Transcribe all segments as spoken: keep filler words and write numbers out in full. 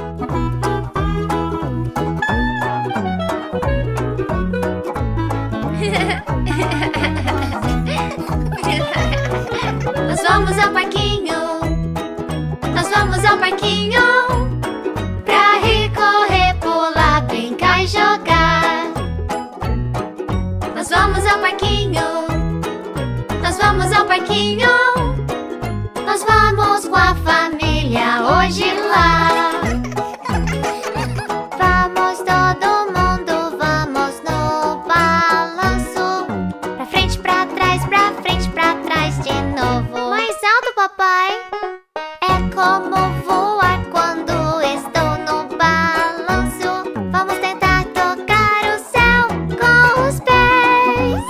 Nós vamos ao parquinho, nós vamos ao parquinho, pra rir, correr, pular, brincar e jogar. Nós vamos ao parquinho, nós vamos ao parquinho, nós vamos com a família hoje lá. Vamos todo mundo, vamos no balanço, pra frente, pra trás, pra frente, pra trás de novo. Mais alto, papai. É como voar quando estou no balanço. Vamos tentar tocar o céu com os pés.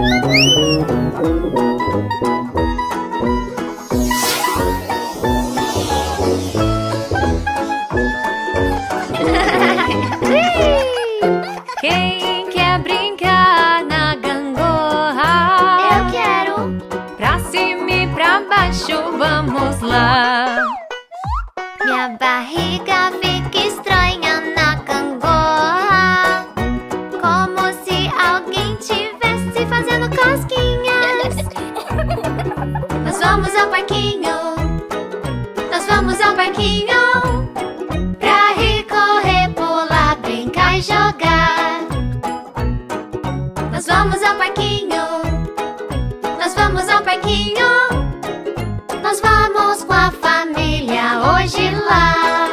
Quem quer brincar na gangorra? Eu quero. Pra cima e pra baixo, vamos lá. Minha barriga fica estranha na gangorra, como se alguém tivesse fazendo cosquinhas. Nós vamos ao parquinho, nós vamos ao parquinho, pra rir, correr, pular, brincar e jogar. Nós vamos ao parquinho, nós vamos ao parquinho, nós vamos com a família hoje lá.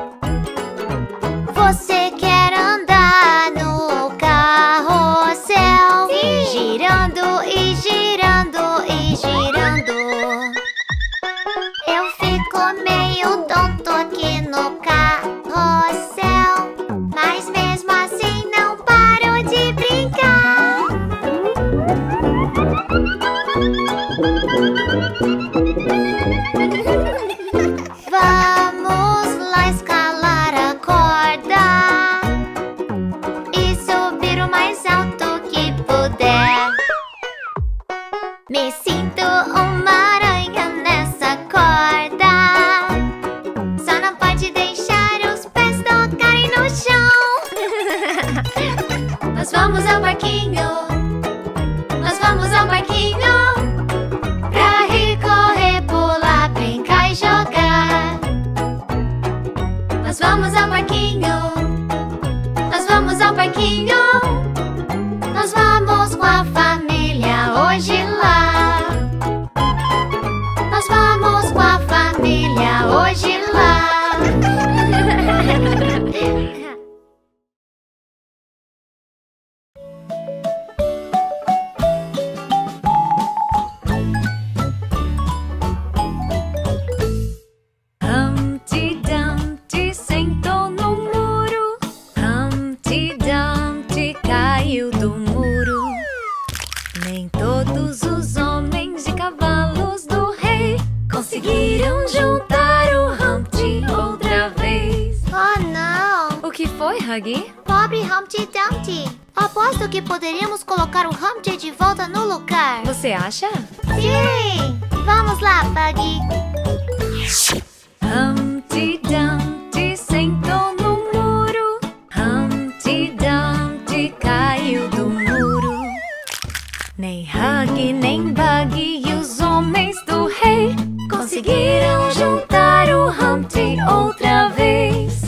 Você quer andar no carrossel? Sim. Girando e girando e girando. Eu fico meio tonto aqui no carrossel, mas mesmo assim não paro de brincar. Vamos lá escalar a corda e subir o mais alto que puder. Me sinto uma aranha nessa corda, só não pode deixar os pés tocarem no chão. Nós vamos ao parquinho, nós vamos ao parquinho, pra rir, correr, pular, brincar e jogar. Nós vamos ao parquinho, nós vamos ao parquinho, nós vamos com a família hoje lá. Nós vamos com a família hoje lá. Humpty Dumpty sentou no muro, Humpty Dumpty caiu do muro. Nem todos os homens e cavalos do rei conseguiram juntar o Humpty outra vez. Oh não! O que foi, Huggy? Pobre Humpty Dumpty. Aposto que poderíamos colocar o Humpty de volta no lugar. Você acha? Sim! Vamos lá, Buggy. Humpty Dumpty sentou no muro, Humpty Dumpty caiu do muro. Nem Huggy, nem Buggy e os homens do rei conseguiram juntar o Humpty outra vez.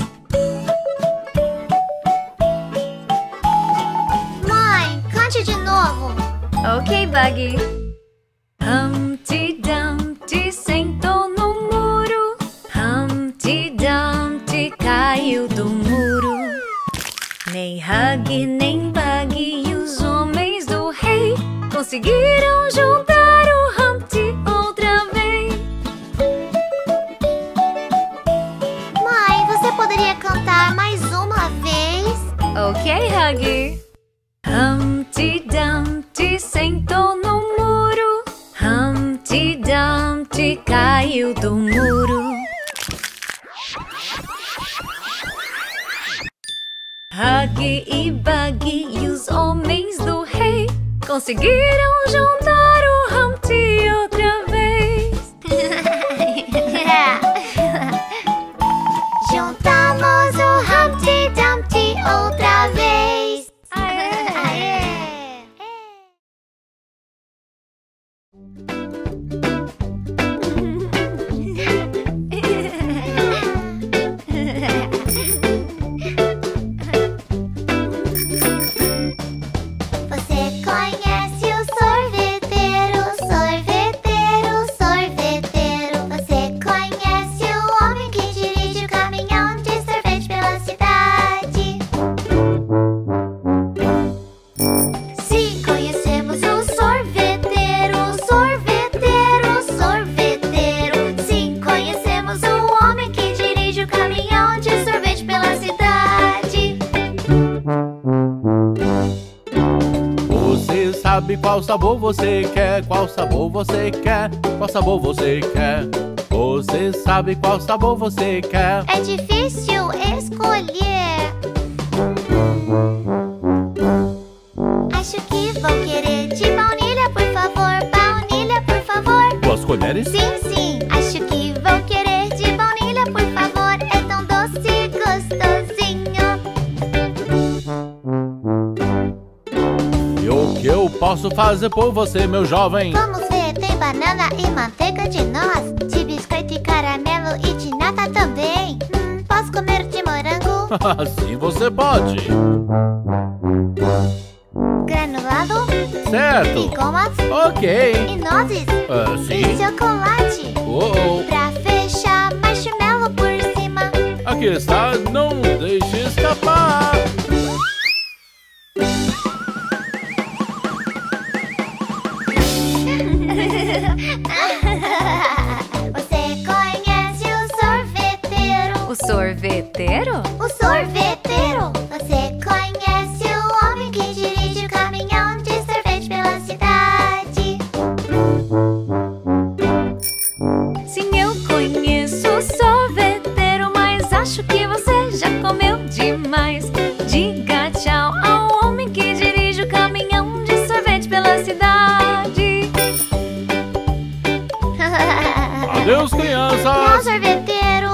Mãe, cante de novo. Ok, Buggy. Humpty Dumpty sentou no muro, Humpty Dumpty caiu do muro. Nem Huggy, nem Buggy e os homens do rei conseguiram juntar o Humpty outra vez. Mãe, você poderia cantar mais uma vez? Ok, Huggy. Humpty Dumpty sentou no muro, Humpty Dumpty caiu do muro. Huggy e Buggy e os homens do rei conseguiram juntar o Humpty outra vez. Juntamos qual sabor você quer, qual sabor você quer, qual sabor você quer. Você sabe qual sabor você quer. É difícil escolher. Acho que vou querer de baunilha, por favor. Baunilha, por favor. Duas colheres? Sim, sim. Acho que vou querer de baunilha, por favor. É tão doce e gostosinho. E o que eu posso fazer por você, meu jovem? Vamos ver, tem banana e manteiga de noz, de biscoito e caramelo e de nata também. Hum, posso comer de morango? Sim, você pode. Granulado? Certo. E gomas? Ok. E nozes? Ah, E sim. chocolate? Oh, oh. Pra fechar, marshmallow por cima. Aqui está, não deixe escapar. Você conhece o sorveteiro? O sorveteiro? O sorveteiro. Você conhece o homem que dirige o caminhão de sorvete pela cidade? Sim, eu conheço o sorveteiro, mas acho que você já comeu demais. Diga tchau ao homem que dirige o caminhão de sorvete pela cidade. Adeus, Tchau, crianças. sorveteiro.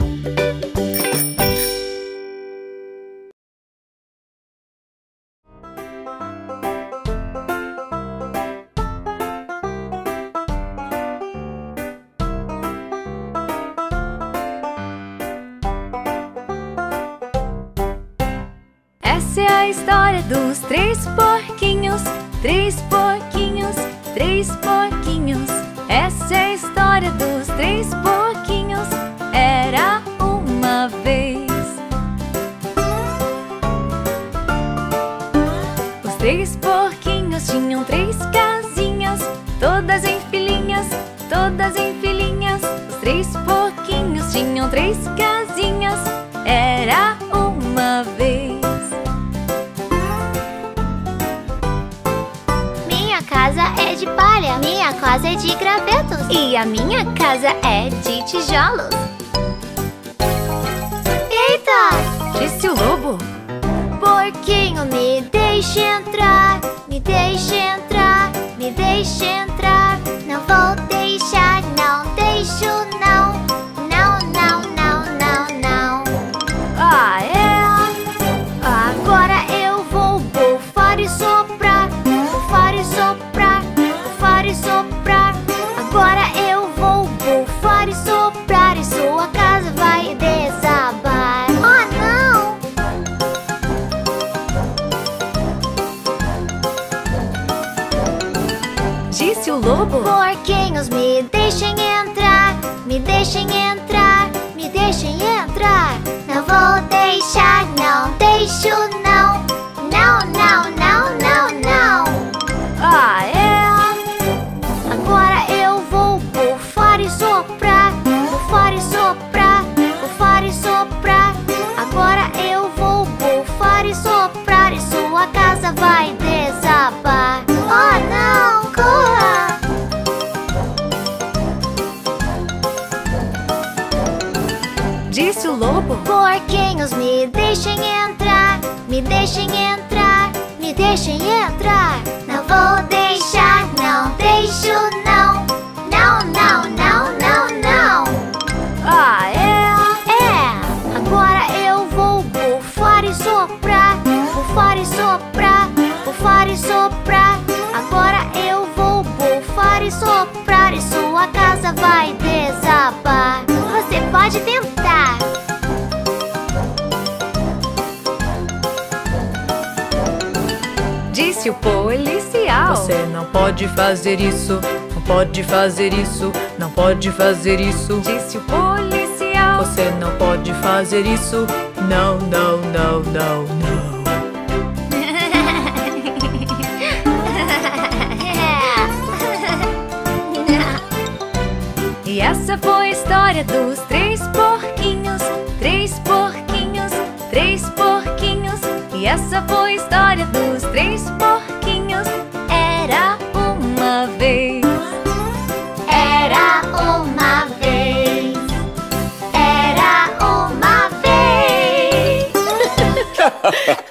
Essa é a história dos três porquinhos, três porquinhos, três porquinhos. Essa é a história dos três porquinhos. Era uma vez. Os três porquinhos tinham três casinhas, todas em filinhas, todas em filinhas. Os três porquinhos tinham três casinhas. Era uma vez. Minha casa é de palha, minha casa é de gravetos E a minha casa é de tijolos, Eita! disse o lobo. Porquinho, me deixe entrar, me deixe entrar, me deixe entrar. Não vou deixar, não deixo não. Não, não, não, não, não. Ah, é? Agora eu vou bufar e soprar, bufar e soprar, bufar e soprar. Agora eu vou bufar e soprar e sua casa vai desabar. Oh, não! Disse o lobo. Porquinhos, me deixem entrar, me deixem entrar, me deixem entrar. Não vou deixar, não deixo não. Não, não, não, não, não. Ah, é? Agora eu vou bufar e soprar, bufar e soprar, bufar e soprar. Agora eu vou bufar e soprar e sua casa vai desabar. Oh, não, corra! Disse o lobo. Porquinhos, me deixem entrar, me deixem entrar, me deixem entrar. Não vou deixar, não deixo não. Não, não, não, não, não. Ah, é? É, agora eu vou bufar e soprar, bufar e soprar, bufar e soprar. Agora eu vou bufar e soprar e sua casa vai desabar. Você pode tentar. Disse o policial. Você não pode fazer isso, não pode fazer isso, não pode fazer isso. Disse o policial. Você não pode fazer isso, não, não, não, não, não. E essa foi a história dos três porquinhos, três porquinhos, três porquinhos. E essa foi a história dos três porquinhos. Era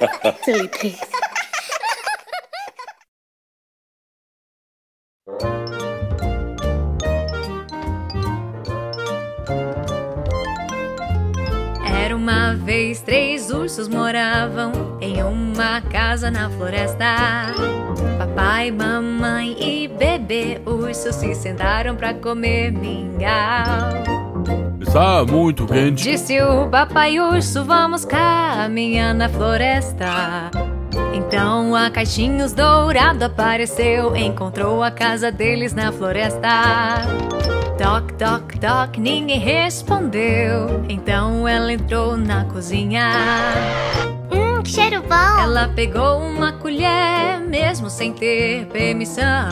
Silly pigs. Era uma vez três ursos moravam em uma casa na floresta. Papai, mamãe e bebê urso se sentaram pra comer mingau. Está muito quente. Disse o papai urso, vamos caminhar na floresta. Então a Caixinhos Dourado apareceu, encontrou a casa deles na floresta. Toc, toc, toc, ninguém respondeu. Então ela entrou na cozinha. Hum, que cheiro bom! Ela pegou uma colher, mesmo sem ter permissão.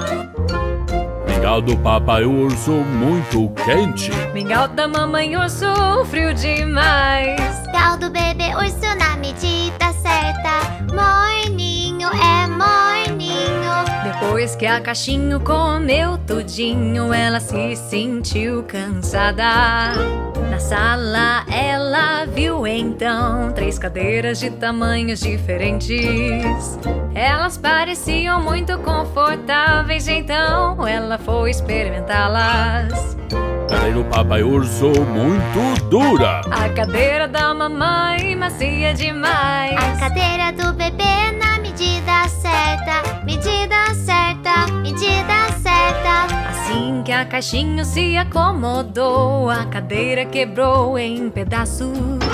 Mingau do papai urso muito quente. Mingau da mamãe urso frio demais. Mingau do bebê urso na medida certa. Morninho é morninho. Depois que a Caixinho comeu tudinho, ela se sentiu cansada. Na sala ela viu então três cadeiras de tamanhos diferentes. Elas pareciam muito confortáveis, então ela foi experimentá-las. Cadeira do papai urso muito dura. A cadeira da mamãe macia demais. A cadeira do bebê na medida certa. Medida certa, medida certa. Assim que a Caixinho se acomodou, a cadeira quebrou em pedaços.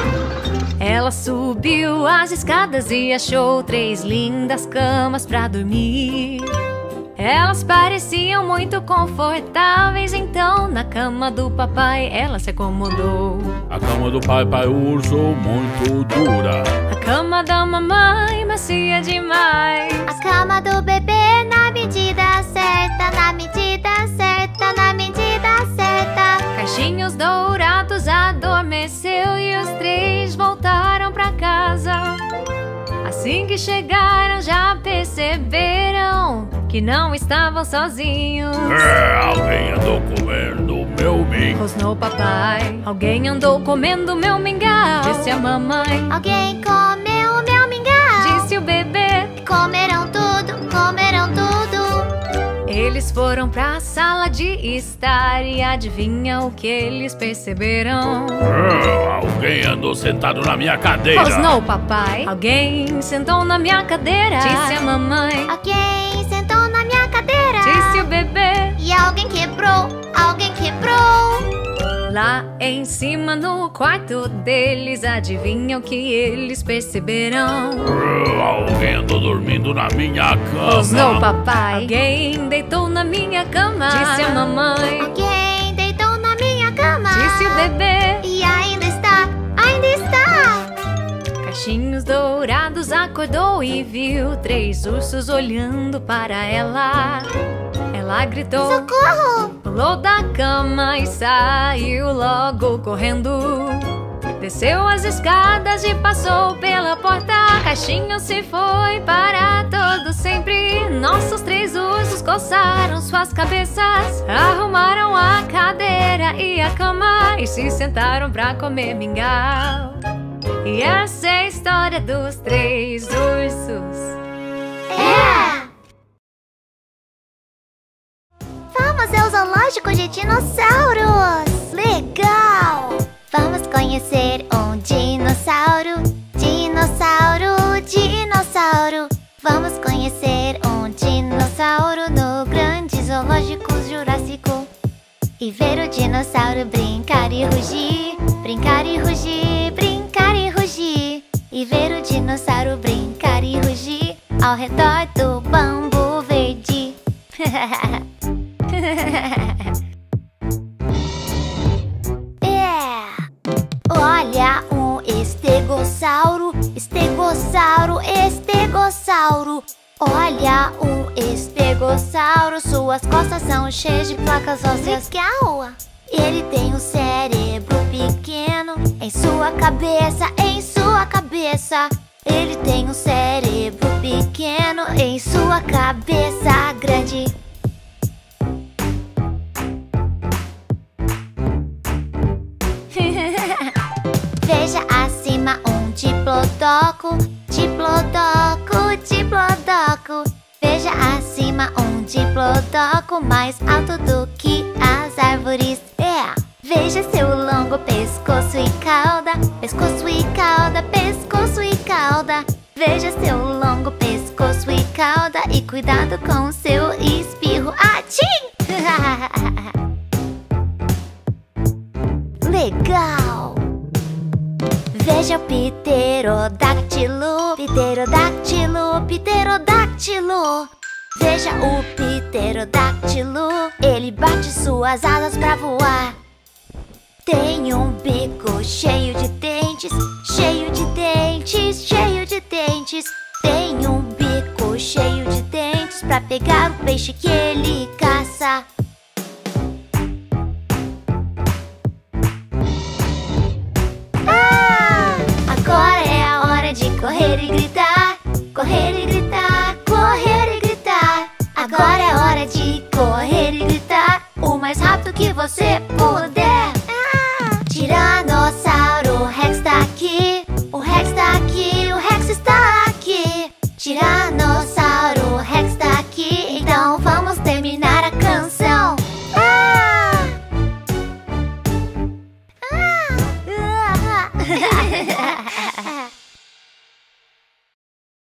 Ela subiu as escadas e achou três lindas camas pra dormir. Elas pareciam muito confortáveis, então na cama do papai ela se acomodou. A cama do papai urso muito dura. A cama da mamãe macia demais. A cama do bebê na medida certa. Na medida certa, na medida certa. Caixinhos Dourados adormeceu e os três voltaram pra casa. Assim que chegaram já perceberam que não estavam sozinhos. É, alguém andou comendo meu mingau. Rosnou papai. Alguém andou comendo meu mingau. Disse a mamãe. Alguém comeu o meu mingau. Disse o bebê. Comerão tudo, comerão tudo. Eles foram pra sala de estar e adivinha o que eles perceberam? É, alguém andou sentado na minha cadeira. Rosnou papai. Alguém sentou na minha cadeira. Disse a mamãe. Alguém sentou na minha cadeira. Disse o bebê. E alguém quebrou, alguém quebrou. Lá em cima no quarto deles, adivinha o que eles perceberam? É, alguém andou dormindo na minha cama. Rosnou papai. Alguém deitou na minha cama. Disse a mamãe. Alguém deitou na minha cama. Disse o bebê. E ainda está, ainda está. Caixinhos Dourados acordou e viu três ursos olhando para ela. Ela gritou. Socorro! Pulou da cama e saiu logo correndo. Desceu as escadas e passou pela porta. Caixinho se foi para todo sempre. Nossos três ursos coçaram suas cabeças, arrumaram a cadeira e a cama e se sentaram pra comer mingau. E essa é a história dos três ursos. É! Vamos ao zoológico de dinossauros! Legal! Vamos conhecer um dinossauro. Dinossauro, dinossauro. Vamos conhecer um dinossauro no grande zoológico jurássico. E ver o dinossauro brincar e rugir. Brincar e rugir, brincar e rugir. E ver o dinossauro brincar e rugir ao redor do bambu verde. É. Olha um estegossauro, estegossauro, estegossauro. Olha um estegossauro, suas costas são cheias de placas ósseas. Legal! Ele tem um cérebro pequeno em sua cabeça, em sua cabeça. Ele tem um cérebro pequeno em sua cabeça grande. Veja acima um diplodoco, diplodoco. Diplodoco, diplodoco. Veja acima um diplodoco mais alto do que as árvores. É, veja seu longo pescoço e cauda, pescoço e cauda, pescoço e cauda. Veja seu longo pescoço e cauda e cuidado com seu espirro. Atchim! Legal! Veja o pterodáctilo, pterodáctilo, pterodáctilo. Veja o pterodáctilo, ele bate suas asas pra voar. Tem um bico cheio de dentes